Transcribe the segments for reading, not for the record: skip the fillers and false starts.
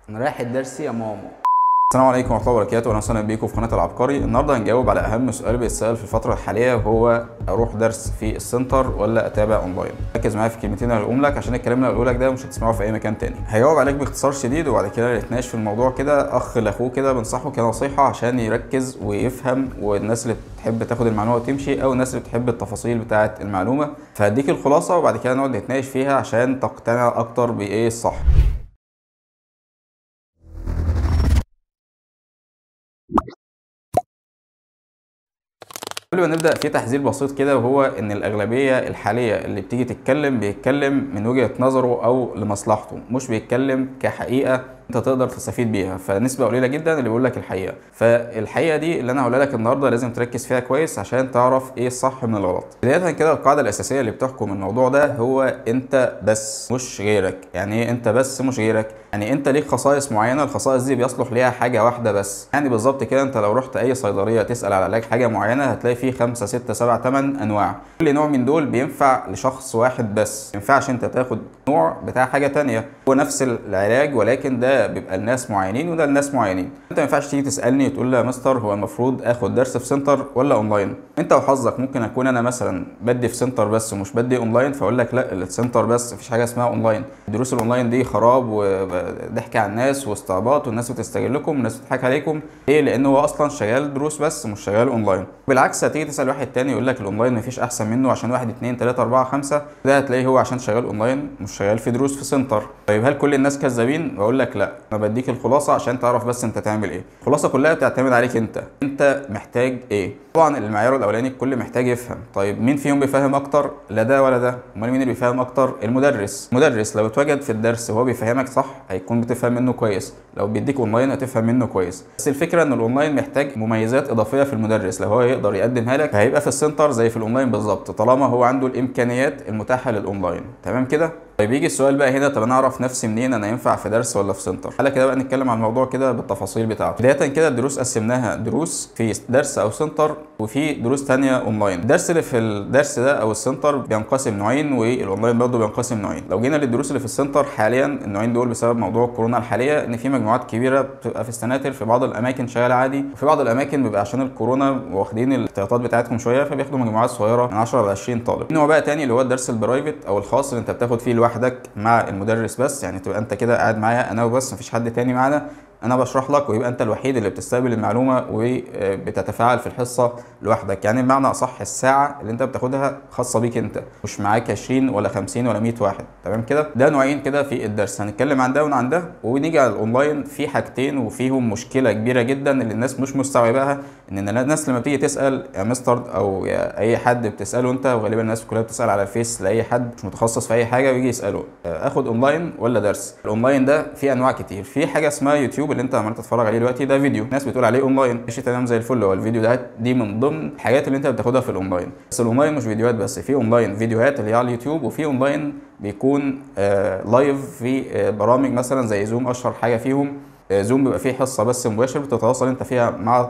انا رايح الدرس يا ماما. السلام عليكم ورحمة الله وبركاته، واهلا وسهلا بيكم في قناة العبقري. النهارده هنجاوب على أهم سؤال بيتسأل في الفترة الحالية، وهو أروح درس في السنتر ولا أتابع أونلاين؟ ركز معايا في الكلمتين اللي هقولهم لك، عشان الكلام اللي هقوله لك ده مش هتسمعه في أي مكان تاني. هجاوب عليك باختصار شديد، وبعد كده نتناقش في الموضوع كده أخ لأخوه كده، بنصحه كنصيحة عشان يركز ويفهم، والناس اللي بتحب تاخد المعلومة وتمشي، أو الناس اللي بتحب التفاصيل بتاعة المعلومة. فهديك الخلاصة وبعد كده نقعد نتناقش فيها عشان تقتنع أكتر بإيه الصح. قبل ما نبدأ في تحذير بسيط كده، وهو ان الأغلبية الحالية اللي بتيجي تتكلم بيتكلم من وجهة نظره او لمصلحته، مش بيتكلم كحقيقة انت تقدر تستفيد بيها. فنسبة قليلة جدا اللي بيقول لك الحقيقة. فالحقيقة دي اللي انا هقولها لك النهارده لازم تركز فيها كويس عشان تعرف ايه الصح من الغلط. بداية كده القاعدة الأساسية اللي بتحكم الموضوع ده هو انت بس مش غيرك. يعني ايه انت بس مش غيرك؟ يعني انت ليك خصائص معينة، الخصائص دي بيصلح ليها حاجة واحدة بس. يعني بالظبط كده انت لو رحت اي صيدلية تسأل على علاج حاجة معينة هتلاقي فيه 5 6 7 8 انواع. كل نوع من دول بينفع لشخص واحد بس، ما ينفعش انت تاخد نوع بتاع حاجة تانية. هو نفس العلاج ولكن ده بيبقى لناس معينين وده لناس معينين. انت ما ينفعش تيجي تسألني وتقول لي يا مستر هو المفروض اخد درس في سنتر ولا اونلاين؟ انت وحظك، ممكن اكون انا مثلا بدي في سنتر بس ومش بدي اونلاين، فاقول لك لا السنتر بس، مفيش حاجة اسمها اونلاين. الدروس الاونلاين دي خراب وضحك على الناس واستعباط، والناس بتستغلكم والناس بتضحك عليكم. ليه؟ لان هو اصلا شغال دروس بس مش شغال اونلاين. بالعكس هتيجي تسال واحد تاني يقول لك الاونلاين مفيش احسن منه عشان 1 2 3 4 5، ده هتلاقيه هو عشان شغال اونلاين مش شغال في دروس في سنتر. طيب هل كل الناس كذابين؟ بقول لك لا، انا بديك الخلاصه عشان تعرف بس انت تعمل ايه. الخلاصه كلها بتعتمد عليك انت محتاج ايه. طبعا المعيار الاولاني الكل محتاج يفهم. طيب مين فيهم بيفهم اكتر؟ لا ده ولا ده. امال مين اللي بيفهم اكتر؟ المدرس لو اتوجد في الدرس وهو بيفهمك صح هيكون بتفهم منه كويس، لو بيديك اونلاين هتفهم منه كويس. بس الفكره ان الاونلاين محتاج مميزات اضافيه في المدرس، لو هو يقدر يقدمها لك هيبقى في السنتر زي في الاونلاين بالظبط، طالما هو عنده الامكانيات المتاحه للاونلاين. تمام كده؟ طيب يجي السؤال بقى هنا، طب انا اعرف نفسي منين انا ينفع في درس ولا في سنتر؟ تعالى كده بقى نتكلم عن الموضوع كده بالتفاصيل بتاعته. بدايه كده الدروس قسمناها دروس في درس او سنتر، وفي دروس ثانيه اونلاين. الدرس اللي في الدرس ده او السنتر بينقسم نوعين، والاونلاين برضه بينقسم نوعين. لو جينا للدروس اللي في السنتر حاليا، النوعين دول بسبب موضوع الكورونا الحاليه ان في مجموعات كبيره بتبقى في السناتر، في بعض الاماكن شغاله عادي، وفي بعض الاماكن بيبقى عشان الكورونا واخدين الاحتياطات بتاعتهم شويه فبياخدوا مجموعات صغيره من 10 ل 20 طالب. نوع بقى ثاني اللي هو الدرس البرايفت او الخاص اللي انت بتاخد فيه لوحدك مع المدرس بس، يعني تبقى انت كده قاعد معايا انا وبس، مفيش حد تاني معانا، انا بشرح لك ويبقى انت الوحيد اللي بتستقبل المعلومه وبتتفاعل في الحصه لوحدك. يعني بمعنى اصح الساعه اللي انت بتاخدها خاصه بيك انت، مش معاك 20 ولا 50 ولا 100 واحد. تمام كده؟ ده نوعين كده في الدرس، هنتكلم عن ده وعن ده. ونيجي على الاونلاين، في حاجتين وفيهم مشكله كبيره جدا اللي الناس مش مستوعباها. ان الناس لما بتيجي تسال يا مستر او يا اي حد بتساله انت، وغالبا الناس كلها بتسال على الفيس لاي حد مش متخصص في اي حاجه، ويجي يساله اخد اونلاين ولا درس؟ الاونلاين ده في انواع كتير. في حاجه اسمها يوتيوب اللي انت عمال تتفرج عليه دلوقتي، ده فيديو، ناس بتقول عليه اونلاين، ماشي تمام زي الفل. هو الفيديو ده دي من ضمن الحاجات اللي انت بتاخدها في الاونلاين. بس الاونلاين مش فيديوهات بس، في اونلاين فيديوهات اللي هي على اليوتيوب، وفي اونلاين بيكون لايف في برامج مثلا زي زوم، اشهر حاجه فيهم زوم. بيبقى فيه حصه بس مباشر بتتواصل انت فيها مع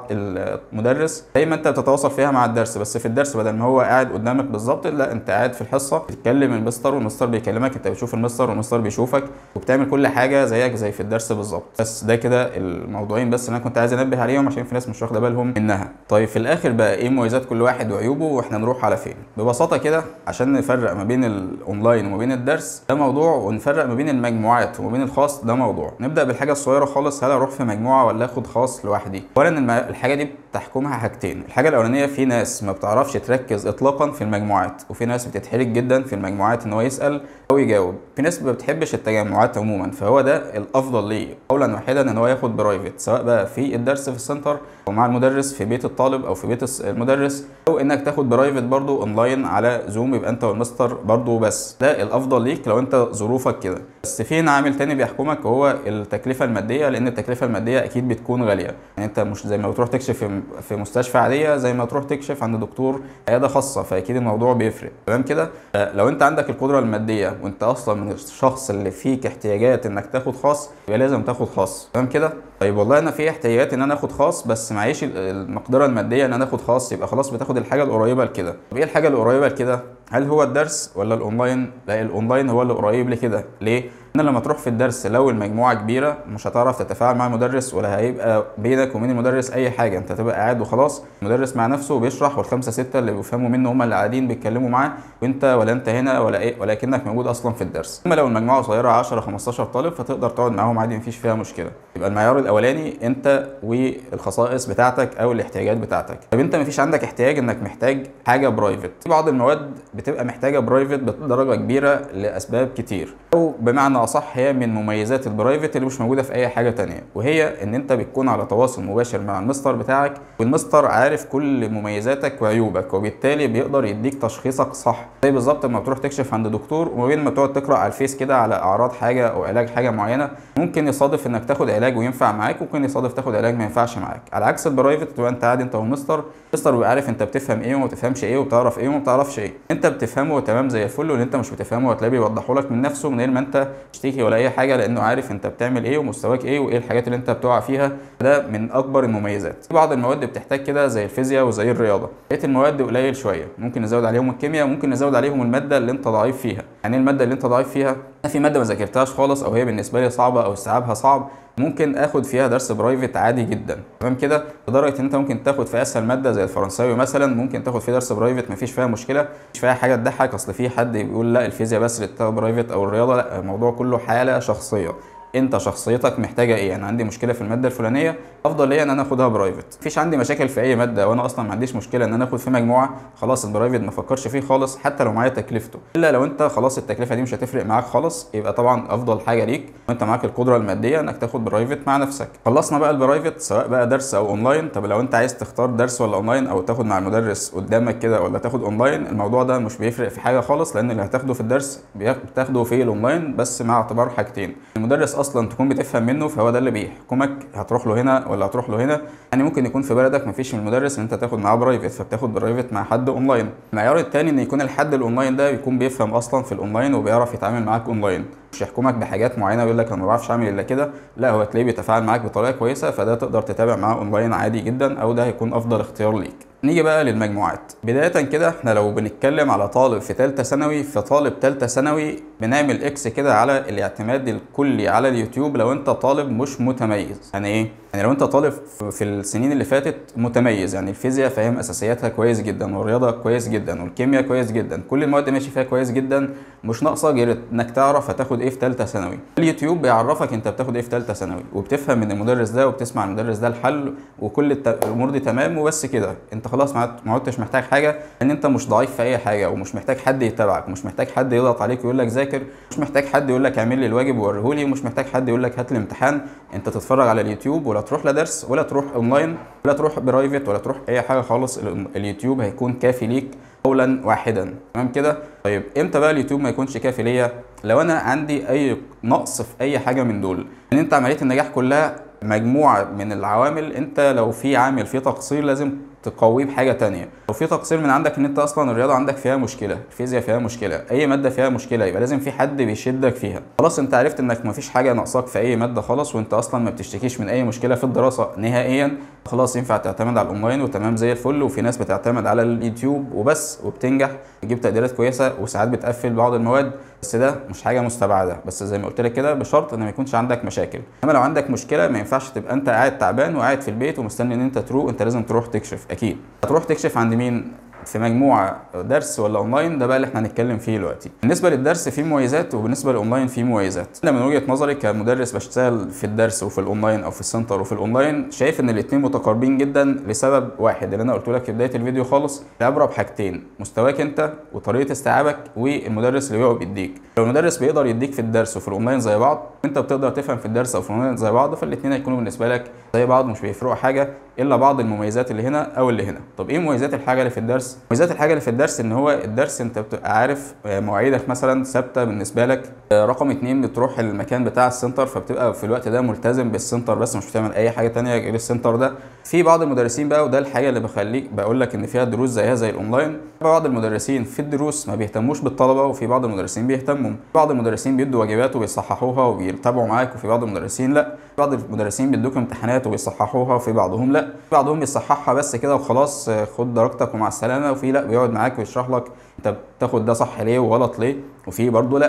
المدرس زي ما انت بتتواصل فيها مع الدرس، بس في الدرس بدل ما هو قاعد قدامك بالظبط، لا انت قاعد في الحصه بتتكلم المستر والمستر بيكلمك، انت بتشوف المستر والمستر بيشوفك، وبتعمل كل حاجه زيك زي في الدرس بالظبط. بس ده كده الموضوعين بس اللي انا كنت عايز انبه عليهم عشان في ناس مش واخده بالهم منها. طيب في الاخر بقى ايه مميزات كل واحد وعيوبه، واحنا نروح على فين؟ ببساطه كده عشان نفرق ما بين الاونلاين وما بين الدرس ده موضوع، ونفرق ما بين المجموعات وما بين الخاص ده موضوع. نبدا بالحاجه الصغيره خالص، هل اروح في مجموعه ولا اخد خاص لوحدي؟ اولا الحاجه دي بتحكمها حاجتين. الحاجه الاولانيه، في ناس ما بتعرفش تركز اطلاقا في المجموعات، وفي ناس بتتحرج جدا في المجموعات ان هو يسال او يجاوب. في ناس ما بتحبش التجمعات عموما، فهو ده الافضل ليه قولا واحدا ان هو ياخد برايفت، سواء بقى في الدرس في السنتر او مع المدرس في بيت الطالب او في بيت المدرس، او انك تاخد برايفت برضو اونلاين على زوم، يبقى انت والمستر برضو بس. ده الافضل ليك لو انت ظروفك كده. بس في عامل تاني بيحكمك وهو التكلفه الماديه، لان التكلفه الماديه اكيد بتكون غاليه. يعني انت مش زي ما بتروح تكشف في مستشفى عاديه زي ما تروح تكشف عند دكتور عياده خاصه، فاكيد الموضوع بيفرق. تمام كده؟ لو انت عندك القدره الماديه وانت اصلا من الشخص اللي فيك احتياجات انك تاخد خاص، يبقى لازم تاخد خاص. تمام كده؟ طيب والله انا في احتياجات ان انا اخد خاص بس معيش المقدره الماديه ان انا اخد خاص، يبقى خلاص بتاخد الحاجه القريبه لكده. طب ايه الحاجه القريبه لكده؟ هل هو الدرس ولا الاونلاين؟ لا الاونلاين هو اللي قريب لكده. ليه؟ ان لما تروح في الدرس لو المجموعه كبيره مش هتعرف تتفاعل مع المدرس، ولا هيبقى بينك وبين المدرس اي حاجه، انت هتبقى قاعد وخلاص، المدرس مع نفسه بيشرح والخمسه سته اللي بيفهموا منه هم اللي قاعدين بيتكلموا معاه، وانت ولا انت هنا ولا ايه، ولكنك موجود اصلا في الدرس. اما لو المجموعه صغيره 10 15 طالب فتقدر تقعد معاهم عادي مفيش فيها مشكله. يبقى المعيار الاولاني انت والخصائص بتاعتك او الاحتياجات بتاعتك. طب انت مفيش عندك احتياج انك محتاج حاجه برايفت، في بعض المواد بتبقى محتاجه برايفت بدرجه كبيره لاسباب كتير، او بمعنى اصح هي من مميزات البرايفت اللي مش موجوده في اي حاجه تانية، وهي ان انت بتكون على تواصل مباشر مع المستر بتاعك، والمستر عارف كل مميزاتك وعيوبك، وبالتالي بيقدر يديك تشخيصك صح. زي بالظبط لما بتروح تكشف عند دكتور وما بين ما تقعد تقرا على الفيس كده على اعراض حاجه او علاج حاجه معينه، ممكن يصادف انك تاخد علاج وينفع معاك، وممكن يصادف تاخد علاج ما ينفعش معاك. على عكس البرايفت تبقى انت قاعد انت والمستر، المستر بيبقى عارف انت بتفهم ايه وما بتفهمش ايه، وبتعرف ايه وما بتعرفش ايه، انت بتفهمه تمام زي الفل، واللي انت مش بتفهمه هتلاقيه بيوضحه لك من نفسه من غير ما انت تشتكي ولا اي حاجه، لانه عارف انت بتعمل ايه ومستواك ايه وايه الحاجات اللي انت بتقع فيها. ده من اكبر المميزات. في بعض المواد بتحتاج كده زي الفيزياء وزي الرياضه، بقيه المواد قليل شويه، ممكن نزود عليهم الكيمياء، وممكن نزود عليهم الماده اللي انت ضعيف فيها. يعني الماده اللي انت ضعيف فيها، في ماده ما ذاكرتهاش خالص او هي بالنسبه لي صعبه او استيعابها صعب، ممكن اخد فيها درس برايفت عادي جدا، تمام كده، لدرجه ان انت ممكن تاخد في اسهل ماده زي الفرنساوي مثلا ممكن تاخد فيه درس برايفت مفيش فيها مشكله، مش فيها حاجه تضحك. اصل في حد بيقول لا الفيزياء بس اللي تاخد برايفت او الرياضه، لا، الموضوع كله حاله شخصيه، انت شخصيتك محتاجه ايه. انا عندي مشكله في الماده الفلانيه، افضل ليا ان انا اخدها برايفت. مفيش عندي مشاكل في اي ماده، وانا اصلا ما عنديش مشكله ان انا اخد في مجموعه، خلاص البرايفت ما افكرش فيه خالص حتى لو معايا تكلفته، الا لو انت خلاص التكلفه دي مش هتفرق معاك خالص، يبقى طبعا افضل حاجه ليك وانت معاك القدره الماديه انك تاخد برايفت مع نفسك. خلصنا بقى البرايفت سواء بقى درس او اونلاين. طب لو انت عايز تختار درس ولا اونلاين، او تاخد مع المدرس قدامك كده ولا تاخد اونلاين، الموضوع ده مش بيفرق في حاجه خالص، لان اللي هتاخده في الدرس بتاخده في الاونلاين، بس مع اعتبار حاجتين: المدرس اصلا تكون بتفهم منه، فهو ده اللي بيحكمك هتروح له هنا ولا هتروح له هنا. يعني ممكن يكون في بلدك مفيش من المدرس ان انت تاخد معاه برايفت، فبتاخد برايفت مع حد اونلاين. المعيار الثاني ان يكون الحد الاونلاين ده يكون بيفهم اصلا في الاونلاين وبيعرف يتعامل معاك اونلاين، مش يحكمك بحاجات معينه ويقول لك انا ما بعرفش اعمل الا كده، لا، هو تلاقيه بيتفاعل معاك بطريقه كويسه، فده تقدر تتابع معاه اونلاين عادي جدا، او ده هيكون افضل اختيار ليك. نيجي بقى للمجموعات. بدايه كده احنا لو بنتكلم على طالب في ثالثه ثانوي، فطالب ثالثه ثانوي بنعمل اكس كده على الاعتماد الكلي على اليوتيوب لو انت طالب مش متميز. يعني ايه؟ يعني لو انت طالب في السنين اللي فاتت متميز، يعني الفيزياء فاهم اساسياتها كويس جدا، والرياضه كويس جدا، والكيمياء كويس جدا، كل المواد ماشي فيها كويس ججدا، مش ناقصه غير انك تعرف هتاخد ايه في ثالثه ثانوي. اليوتيوب بيعرفك انت بتاخد ايه في ثالثه ثانوي، وبتفهم من المدرس ده وبتسمع المدرس ده الحل، وكل الامور دي تمام وبس كده، انت خلاص ما عدتش محتاج حاجه، ان انت مش ضعيف في اي حاجه، ومش محتاج حد يتابعك، مش محتاج حد يضغط عليك ويقول لك ذاكر، مش محتاج حد يقول لك اعمل لي الواجب ووريهولي، ومش محتاج حد يقول لك هات لي امتحان. انت تتفرج على اليوتيوب، ولا تروح لدرس، ولا تروح اونلاين، ولا تروح برايفت، ولا تروح اي حاجه خالص، اليوتيوب هيكون كافي ليك قولا واحدا، تمام كده. طيب امتى بقى اليوتيوب ما يكونش كافي ليا؟ لو انا عندي اي نقص في اي حاجه من دول، ان انت عمليه النجاح كلها مجموعه من العوامل، انت لو في عامل فيه تقصير لازم تقويه بحاجه تانية. لو في تقصير من عندك ان انت اصلا الرياضه عندك فيها مشكله، الفيزياء فيها مشكله، اي ماده فيها مشكله، يبقى لازم في حد بيشدك فيها. خلاص انت عرفت انك مفيش حاجه ناقصاك في اي ماده خالص، وانت اصلا ما بتشتكيش من اي مشكله في الدراسه نهائيا، خلاص ينفع تعتمد على الاونلاين وتمام زي الفل. وفي ناس بتعتمد على اليوتيوب وبس وبتنجح، بتجيب تقديرات كويسه، وساعات بتقفل بعض المواد، بس ده مش حاجه مستبعده، بس زي ما قلت لك كده بشرط ان ما يكونش عندك مشاكل. اما لو عندك مشكله ما ينفعش تبقى انت قاعد تعبان وقاعد في البيت ومستني ان انت تروح، انت لازم تروح تكشف. اكيد هتروح تكشف عند مين؟ في مجموعه درس ولا اونلاين؟ ده بقى اللي احنا هنتكلم فيه دلوقتي. بالنسبه للدرس فيه مميزات، وبالنسبه للاونلاين فيه مميزات. انا من وجهه نظري كمدرس بشتغل في الدرس وفي الاونلاين، او في السنتر وفي الاونلاين، شايف ان الاثنين متقاربين جدا لسبب واحد اللي انا قلت لك في بدايه الفيديو خالص. العبره بحاجتين: مستواك انت وطريقه استيعابك، والمدرس اللي بيقعد بيديك. لو المدرس بيقدر يديك في الدرس وفي الاونلاين زي بعض، وانت بتقدر تفهم في الدرس او في الاونلاين زي بعض، فالاثنين هيكونوا بالنسبه لك زي بعض، مش بيفرقوا حاجه الا بعض المميزات اللي هنا او اللي هنا. طب ايه مميزات الحاجه اللي في الدرس؟ مميزات الحاجه اللي في الدرس ان هو الدرس انت بتبقى عارف مواعيدك مثلا ثابته بالنسبه لك. رقم 2 بتروح المكان بتاع السنتر، فبتبقى في الوقت ده ملتزم بالسنتر بس، مش بتعمل اي حاجه تانية غير السنتر ده. في بعض المدرسين بقى، وده الحاجه اللي بخليك بقول لك ان فيها دروس زيها زي الاونلاين، بعض المدرسين في الدروس ما بيهتموش بالطلبه، وفي بعض المدرسين بيهتموا. بعض المدرسين بيدوا واجبات وبيصححوها وبيتابعوا معاك، وفي بعض المدرسين لا. بعض المدرسين بيدوك امتحانات وبيصححوها، وفي بعضهم لا. بعضهم بيصححها بس كده وخلاص خد درجتك ومع السلامه، وفي لا، بيقعد معاك ويشرح لك انت بتاخد ده صح ليه وغلط ليه، وفي برضه لا.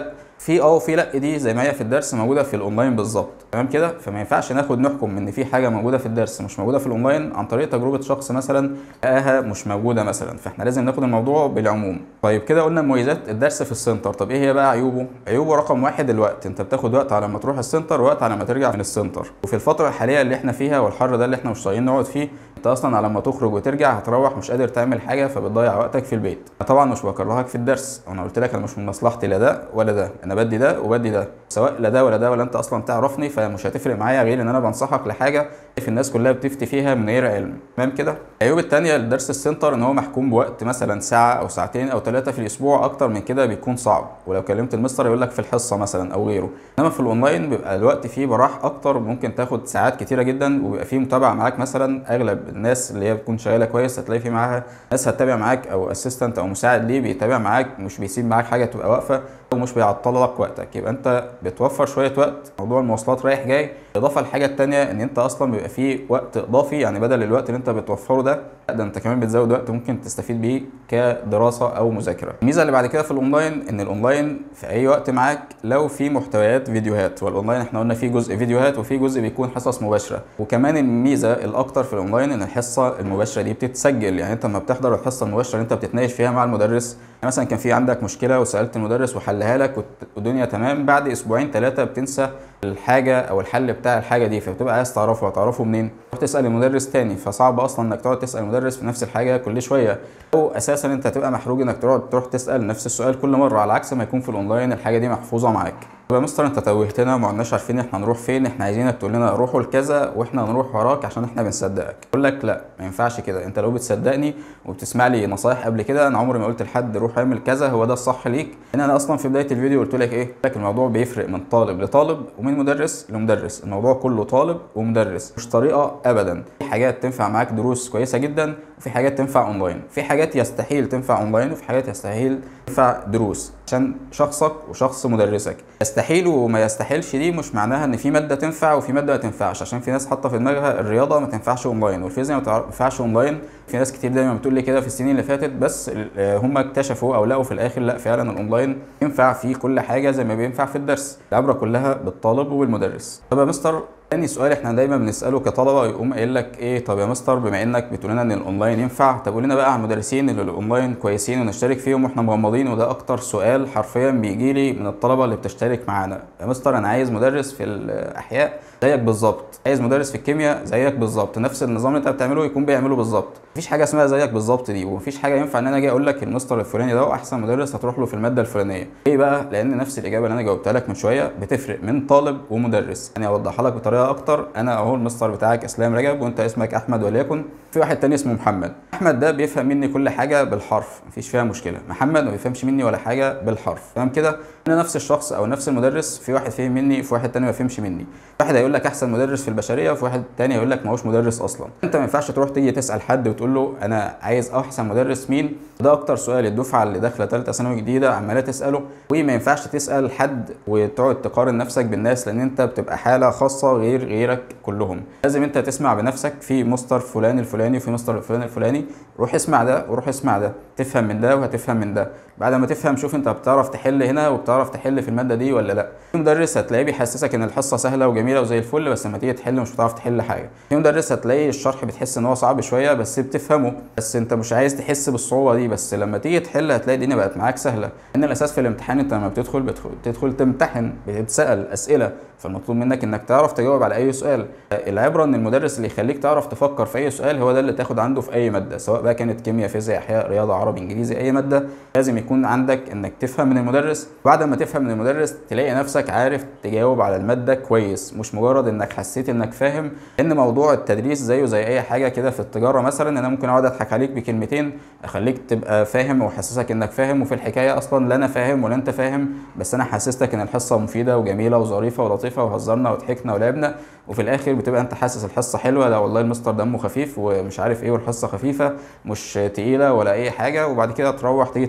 في لا دي زي ما هي في الدرس موجوده في الاونلاين بالظبط، تمام كده. فما ينفعش نحكم ان في حاجه موجوده في الدرس مش موجوده في الاونلاين عن طريق تجربه شخص مثلا لقاها مش موجوده مثلا. فاحنا لازم ناخد الموضوع بالعموم. طيب كده قلنا مميزات الدرس في السنتر. طب ايه هي بقى عيوبه؟ عيوبه رقم واحد الوقت. انت بتاخد وقت على ما تروح السنتر ووقت على ما ترجع من السنتر. وفي الفتره الحاليه اللي احنا فيها والحر ده اللي احنا مش طايقين نقعد فيه، انت اصلا على ما تخرج وترجع هتروح مش قادر تعمل حاجه، فبتضيع وقتك في البيت. طبعا مش بكرهك في الدرس، انا قلت لك انا مش من مصلحتي لا ده ولا ده، انا بدي ده وبدي ده، سواء لا ده ولا ده ولا انت اصلا تعرفني، فمش هتفرق معايا غير ان انا بنصحك لحاجه في الناس كلها بتفتي فيها من غير علم، تمام كده. العيوب الثانيه لدرس السنتر ان هو محكوم بوقت مثلا ساعه او ساعتين او 3 في الاسبوع، اكتر من كده بيكون صعب، ولو كلمت المستر يقول لك في الحصه مثلا او غيره. انما في الاونلاين بيبقى الوقت فيه براح اكتر، ممكن تاخد ساعات كتيره جدا، وبيبقى فيه متابعه معاك. مثلا اغلب الناس اللي هي بتكون شغاله كويس هتلاقي في معاها ناس هتتابع معاك، او اسيستنت او مساعد ليه بيتابع معاك، مش بيسيب معاك حاجه تبقى واقفه ومش بيعطل لك وقتك. يبقى انت بتوفر شويه وقت، موضوع المواصلات رايح جاي. اضافه الحاجه الثانيه ان انت اصلا بيبقى فيه وقت اضافي، يعني بدل الوقت اللي انت بتوفره ده انت كمان بتزود وقت ممكن تستفيد بيه كدراسه او مذاكره. الميزه اللي بعد كده في الاونلاين ان الاونلاين في اي وقت معاك لو في محتويات فيديوهات، والاونلاين احنا قلنا في جزء فيديوهات وفي جزء بيكون حصص مباشره. وكمان الميزه الاكتر في الاونلاين ان الحصه المباشره دي بتتسجل، يعني انت لما بتحضر الحصه المباشره اللي انت بتتناقش فيها مع المدرس، يعني مثلا كان في عندك مشكله وسالت المدرس وحلها لك والدنيا تمام، بعد اسبوعين 3 بتنسى الحاجه او الحل بتاع الحاجه دي، فبتبقى عايز تعرفه. هتعرفه منين؟ تروح تسال المدرس تاني، فصعب اصلا انك تقعد تسال المدرس في نفس الحاجه كل شويه، او اساسا انت هتبقى محروج انك تروح تسال نفس السؤال كل مره، على عكس ما يكون في الاونلاين الحاجه دي محفوظه معاك. طب يا مستر انت توهتنا وما عدناش عارفين احنا نروح فين، احنا عايزينك تقول لنا روحوا لكذا واحنا نروح وراك عشان احنا بنصدقك. اقول لك لا، ما ينفعش كده. انت لو بتصدقني وبتسمع لي نصايح قبل كده، انا عمري ما قلت لحد روح اعمل كذا هو ده الصح ليك. ان انا اصلا في بدايه الفيديو قلت لك ايه؟ قلت لك الموضوع بيفرق من طالب لطالب ومن مدرس لمدرس، الموضوع كله طالب ومدرس، مش طريقه ابدا. في حاجات تنفع معاك دروس كويسه جدا، وفي حاجات تنفع اونلاين، في حاجات يستحيل تنفع اونلاين، وفي حاجات يستحيل تنفع دروس عشان شخصك وشخص مدرسك. يستحيل وما يستحيلش دي مش معناها ان في ماده تنفع وفي ماده ما تنفعش، عشان في ناس حاطه في دماغها الرياضه ما تنفعش اونلاين والفيزياء ما تنفعش اونلاين. في ناس كتير دايما بتقول لي كده في السنين اللي فاتت، بس هم اكتشفوا او لقوا في الاخر لا فعلا الاونلاين ينفع في كل حاجه زي ما بينفع في الدرس. العبره كلها بالطالب وبالمدرس. طب يا مستر تاني سؤال احنا دايما بنساله كطلبه، يقوم قايل لك ايه؟ طب يا مستر بما انك بتقول لنا ان الاونلاين ينفع، طب قول لنا بقى على المدرسين اللي الاونلاين كويسين ونشترك فيهم واحنا مغمضين. وده اكتر سؤال حرفيا بيجي لي من الطلبه اللي بتشترك معانا. يا مستر انا عايز مدرس في الاحياء زيك بالظبط، عايز مدرس في الكيمياء زيك بالظبط، نفس النظام اللي انت بتعمله يكون بيعمله بالظبط. مفيش حاجه اسمها زيك بالظبط دي، ومفيش حاجه ينفع ان انا اجي اقول لك المستر الفلاني ده احسن مدرس هتروح له في الماده الفلانيه. ليه بقى؟ لان نفس الاجابه اللي انا جاوبتها لك من شويه بتفرق من طالب ومدرس. يعني اوضحها لك بطريقه اكتر، انا اهو المستر بتاعك اسلام رجب وانت اسمك احمد، وليكن في واحد تاني اسمه محمد. احمد ده بيفهم مني كل حاجه بالحرف، مفيش فيها مشكله. محمد ما بيفهمش مني ولا حاجه بالحرف، تمام كده. انا نفس الشخص او نفس المدرس، في واحد فهم مني وفي واحد تاني ما فهمش مني. واحد هيقول لك احسن مدرس في البشريه وفي واحد تاني هيقول لك ما هوش مدرس اصلا. انت ما ينفعش تروح تيجي تسال حد وتقول له انا عايز احسن مدرس مين. ده اكتر سؤال الدفعه اللي داخله ثالثه ثانوي جديده عماله تساله. وما ينفعش تسال حد وتقعد تقارن نفسك بالناس، لان انت بتبقى حاله خاصه غير غيرك كلهم. لازم انت تسمع بنفسك في مستر فلان الفلاني وفي مستر فلان الفلاني، روح اسمع ده وروح اسمع ده، تفهم من ده وهتفهم من ده. بعد ما تفهم شوف انت بتعرف تحل هنا وبتعرف تحل في الماده دي ولا لا. في مدرس هتلاقيه بيحسسك ان الحصه سهله وجميله وزي الفل، بس لما تيجي تحل مش بتعرف تحل حاجه. في مدرس هتلاقي الشرح بتحس ان هو صعب شويه بس بتفهمه، بس انت مش عايز تحس بالصعوبه دي، بس لما تيجي تحل هتلاقي الدنيا بقت معاك سهله. ان الاساس في الامتحان انت لما بتدخل تمتحن، بتتسال اسئله، فالمطلوب منك انك تعرف تجاوب على اي سؤال. العبره ان المدرس اللي يخليك تعرف تفكر في اي سؤال هو ده اللي تاخد عنده في اي ماده، سواء بقى كانت كيمياء فيزياء احياء رياضه عربي انجليزي اي ماده. لازم يكون عندك انك تفهم من المدرس، بعد ما تفهم من المدرس تلاقي نفسك عارف تجاوب على الماده كويس، مش مجرد انك حسيت انك فاهم. ان موضوع التدريس زيه زي اي حاجه كده في التجاره مثلا، انا ممكن اقعد اضحك عليك بكلمتين اخليك تبقى فاهم واحسسك انك فاهم، وفي الحكايه اصلا لا انا فاهم ولا انت فاهم، بس انا حسستك ان الحصه مفيده وجميله وظريفه ولطيفه وهزرنا وضحكنا ولعبنا، وفي الاخر بتبقى انت حاسس الحصه حلوه، لا والله المستر دمه خفيف ومش عارف ايه والحصه خفيفه مش تقيله ولا اي حاجه. وبعد كده تروح تيجي تعمل الواجب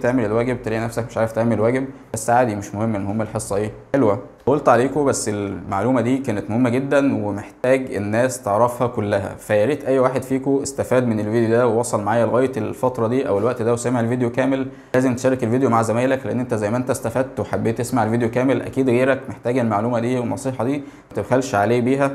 الواجب تلاقي نفسك مش عارف تعمل واجب، بس عادي مش مهم، المهم الحصه ايه حلوه. قلت عليكم بس المعلومه دي كانت مهمه جدا ومحتاج الناس تعرفها كلها، فيا ريت اي واحد فيكم استفاد من الفيديو ده ووصل معايا لغايه الفتره دي او الوقت ده وسمع الفيديو كامل. لازم تشارك الفيديو مع زمايلك، لان انت زي ما انت استفدت وحبيت تسمع الفيديو كامل اكيد غيرك محتاج المعلومه دي والنصيحه دي، ما تبخلش عليه بيها.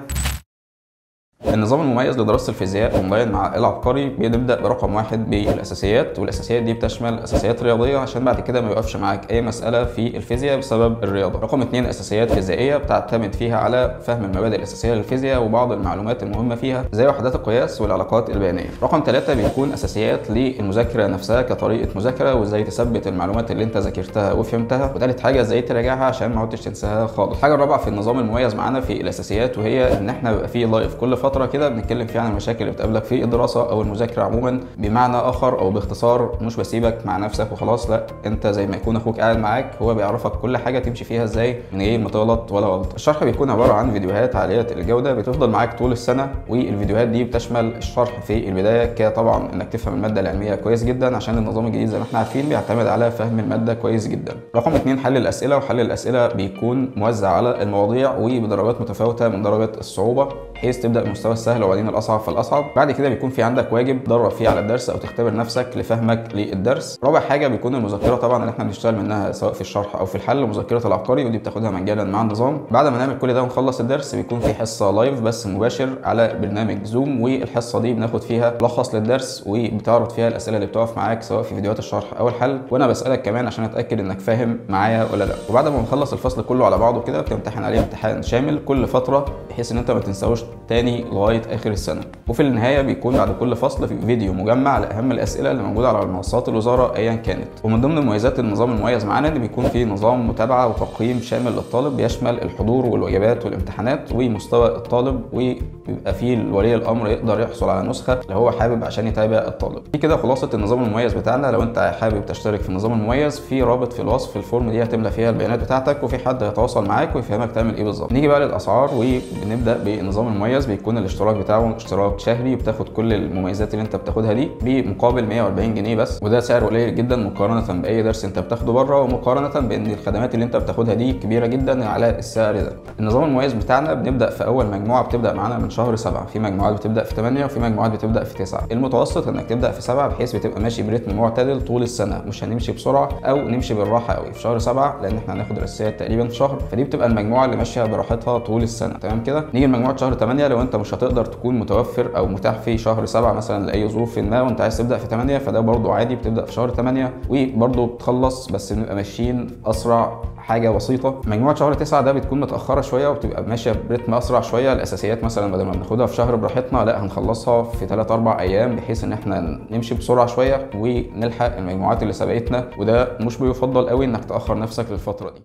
النظام المميز لدراسة الفيزياء اونلاين مع العبقري بنبدأ برقم 1 بالأساسيات، والأساسيات دي بتشمل أساسيات رياضية عشان بعد كده ما يوقفش معاك أي مسألة في الفيزياء بسبب الرياضة. رقم 2 أساسيات فيزيائية بتعتمد فيها على فهم المبادئ الأساسية للفيزياء وبعض المعلومات المهمة فيها زي وحدات القياس والعلاقات البيانية. رقم 3 بيكون أساسيات للمذاكرة نفسها كطريقة مذاكرة وإزاي تثبت المعلومات اللي أنت ذاكرتها وفهمتها. وثالث حاجة إزاي تراجعها عشان ما عدتش تنساها خالص. الحاجة الرابعة في النظام المميز معانا في الأساسيات وهي إن إحنا بيبقى فيه لايف كل فترة كده بنتكلم فيه عن المشاكل اللي بتقابلك في الدراسه او المذاكره عموما. بمعنى اخر او باختصار مش بسيبك مع نفسك وخلاص، لا انت زي ما يكون اخوك قاعد معاك هو بيعرفك كل حاجه تمشي فيها ازاي من غير ما تغلط ولا غلط. الشرح بيكون عباره عن فيديوهات عاليه الجوده بتفضل معاك طول السنه، والفيديوهات دي بتشمل الشرح في البدايه كطبعا انك تفهم الماده العلميه كويس جدا عشان النظام الجديد زي ما احنا عارفين بيعتمد على فهم الماده كويس جدا. رقم 2 حل الاسئله، وحل الاسئله بيكون موزع على المواضيع وبدرجات متفاوته من درجه الصعوبه بحيث تبدا بالمستوى السهل وبعدين الاصعب فالاصعب. بعد كده بيكون في عندك واجب تدرب فيه على الدرس او تختبر نفسك لفهمك للدرس. رابع حاجه بيكون المذكره طبعا اللي احنا بنشتغل منها سواء في الشرح او في الحل، مذكره العبقري ودي بتاخدها مجانا مع النظام. بعد ما نعمل كل ده ونخلص الدرس بيكون في حصه لايف بس مباشر على برنامج زوم، والحصه دي بناخد فيها ملخص للدرس وبتعرض فيها الاسئله اللي بتقف معاك سواء في فيديوهات الشرح او الحل، وانا بسالك كمان عشان اتاكد انك فاهم معايا ولا لا. وبعد ما نخلص الفصل كله على بعضه كده بتمتحن عليه امتحان شامل كل فتره بحيث ان انت ما تنساوش تاني لغايه اخر السنه. وفي النهايه بيكون بعد كل فصل في فيديو مجمع لاهم الاسئله اللي موجوده على منصات الوزاره ايا كانت. ومن ضمن مميزات النظام المميز معانا ان بيكون فيه نظام متابعه وتقييم شامل للطالب بيشمل الحضور والواجبات والامتحانات ومستوى الطالب، وبيبقى فيه ولي الامر يقدر يحصل على نسخه لو هو حابب عشان يتابع الطالب. دي كده خلاصه النظام المميز بتاعنا. لو انت حابب تشترك في النظام المميز في رابط في الوصف، الفورم دي هتملى فيها البيانات بتاعتك وفي حد هيتواصل معاك ويفهمك تعمل ايه بالظبط. نيجي بقى للاسعار وبنبدا بالنظام المميز. بيكون الاشتراك بتاعه اشتراك شهري وبتاخد كل المميزات اللي انت بتاخدها دي بمقابل 140 جنيه بس، وده سعر قليل جدا مقارنه باي درس انت بتاخده بره ومقارنه بان الخدمات اللي انت بتاخدها دي كبيره جدا على السعر ده. النظام المميز بتاعنا بنبدا في اول مجموعه بتبدا معانا من شهر 7، في مجموعات بتبدا في 8 وفي مجموعات بتبدا في 9. المتوسط انك تبدا في 7 بحيث بتبقى ماشي برتم معتدل طول السنه، مش هنمشي بسرعه او نمشي بالراحه قوي في شهر 7 لان احنا هناخد الاساسيات تقريبا في شهر، فدي بتبقى المجموعه اللي ماشيه براحتها طول السنه. تمام كده. نيجي لمجموعه شهر 8 لو انت مش هتقدر تكون متوفر او متاح في شهر 7 مثلا لاي ظروف ما وانت عايز تبدا في 8 فده برضو عادي بتبدا في شهر 8 وبرضو بتخلص بس بنبقى ماشيين اسرع حاجه بسيطه. مجموعه شهر 9 ده بتكون متاخره شويه وبتبقى ماشيه برتم اسرع شويه. الاساسيات مثلا بدل ما بناخدها في شهر براحتنا لا هنخلصها في 3 4 ايام بحيث ان احنا نمشي بسرعه شويه ونلحق المجموعات اللي سبقتنا، وده مش بيفضل قوي انك تاخر نفسك للفتره دي.